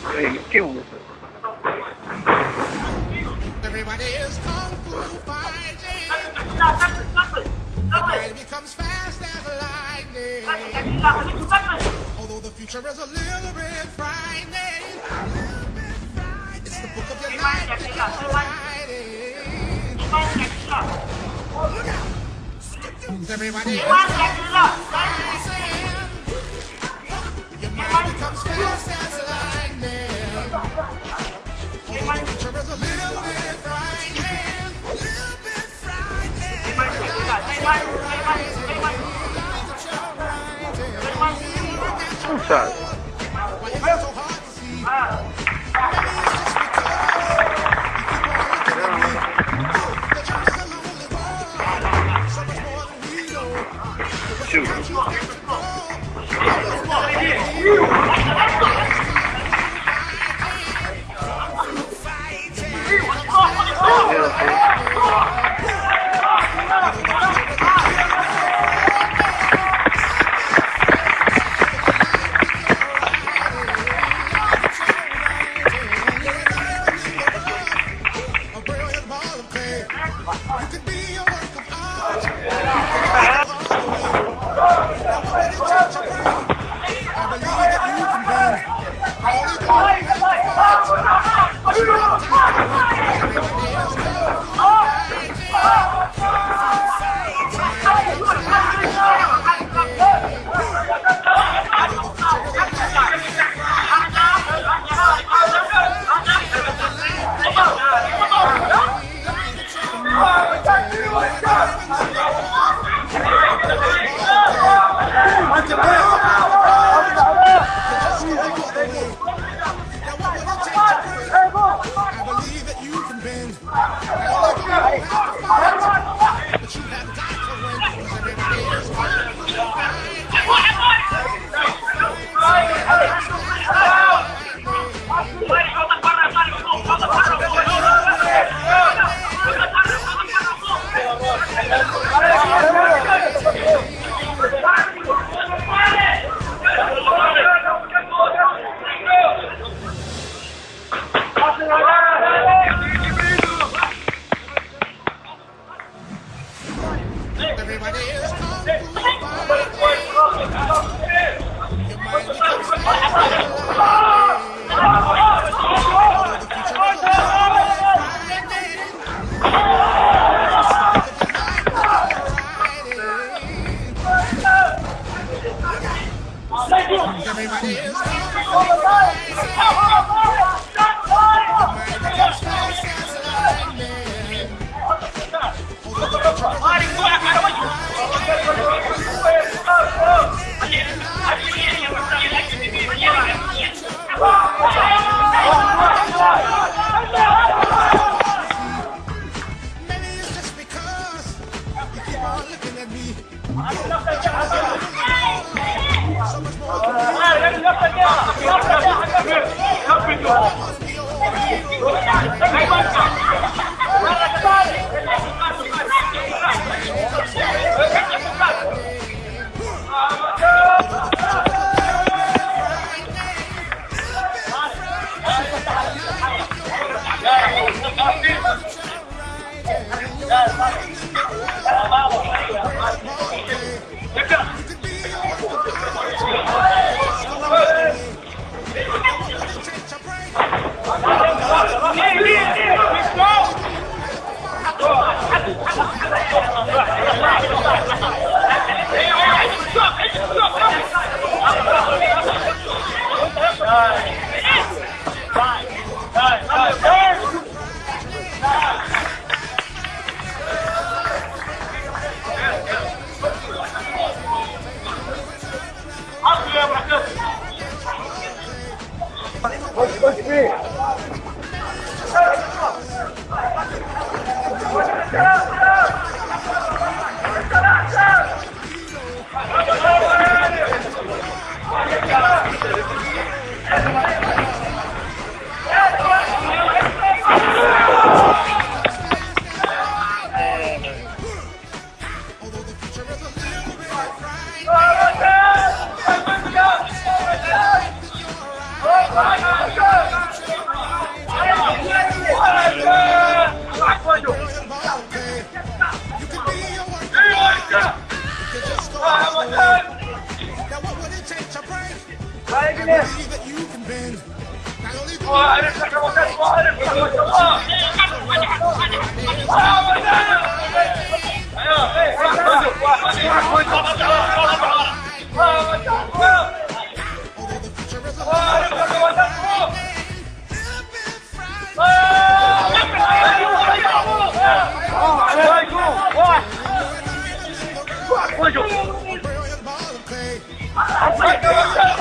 Qué gusto. Everybody is kung fu fighting. The mind becomes fast as lightning. Although the future is a little bit frightening. It's the book of your life that you're writing. Look out! Everybody is kung fu fighting. Your mind becomes fast as lightning. Although the future is a little bit frightening. Sabe? Shoot. Go! I believe that you can bend. Not only the Vai,